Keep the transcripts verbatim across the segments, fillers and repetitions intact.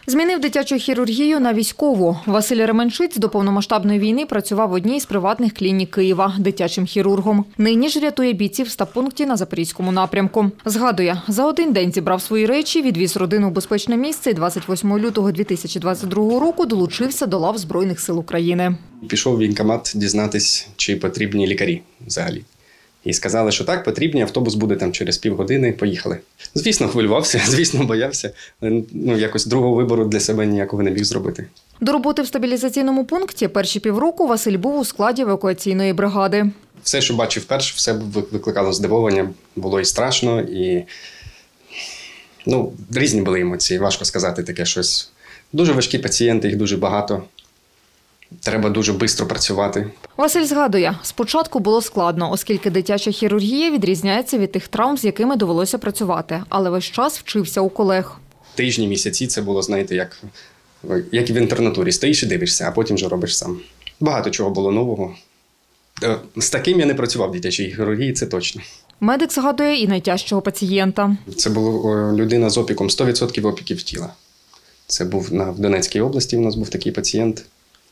Змінив дитячу хірургію на військову. Василь Ременшиць до повномасштабної війни працював в одній з приватних клінік Києва дитячим хірургом. Нині ж рятує бійців в стаб-пункті на Запорізькому напрямку. Згадує, за один день зібрав свої речі, відвіз родину в безпечне місце і двадцять восьмого лютого дві тисячі двадцять другого року долучився до лав Збройних сил України. Пішов в воєнкомат дізнатись, чи потрібні лікарі взагалі. І сказали, що так, потрібні, автобус буде там через півгодини, поїхали. Звісно, хвилювався, звісно, боявся. Ну, якось другого вибору для себе ніякого не міг зробити. До роботи в стабілізаційному пункті перші півроку Василь був у складі евакуаційної бригади. Все, що бачив перше, все викликало здивування. Було і страшно, і ну, різні були емоції, важко сказати таке щось. Дуже важкі пацієнти, їх дуже багато. Треба дуже швидко працювати. Василь згадує, спочатку було складно, оскільки дитяча хірургія відрізняється від тих травм, з якими довелося працювати. Але весь час вчився у колег. Тижні, місяці це було, знаєте, як, як і в інтернатурі. Стоїш і дивишся, а потім вже робиш сам. Багато чого було нового. З таким я не працював в дитячій хірургії, це точно. Медик згадує і найтяжчого пацієнта. Це була людина з опіком, сто відсотків опіків тіла. Це був на, в Донецькій області, у нас був такий пацієнт.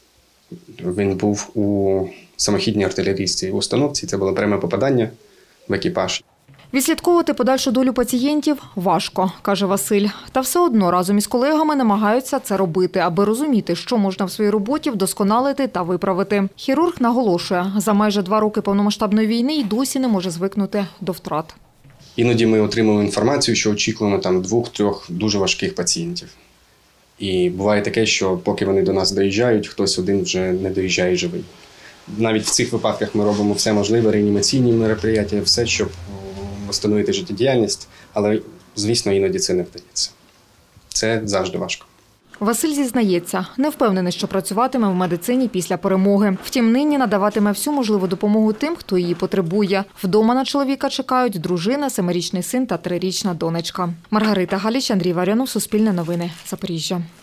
Він був у самохідній артилерійській установці, це було пряме попадання в екіпаж. Відслідковувати подальшу долю пацієнтів важко, каже Василь. Та все одно разом із колегами намагаються це робити, аби розуміти, що можна в своїй роботі вдосконалити та виправити. Хірург наголошує, за майже два роки повномасштабної війни й досі не може звикнути до втрат. Іноді ми отримуємо інформацію, що очікуємо там двох-трьох дуже важких пацієнтів. І буває таке, що поки вони до нас доїжджають, хтось один вже не доїжджає живий. Навіть в цих випадках ми робимо все можливе, реанімаційні мероприятия, все, щоб встановити життєдіяльність, але, звісно, іноді це не вдається. Це завжди важко. Василь зізнається, не впевнений, що працюватиме в медицині після перемоги. Втім, нині надаватиме всю можливу допомогу тим, хто її потребує. Вдома на чоловіка чекають дружина, семирічний син та трирічна донечка. Маргарита Галіч, Андрій Варіонов, Суспільне новини, Запоріжжя.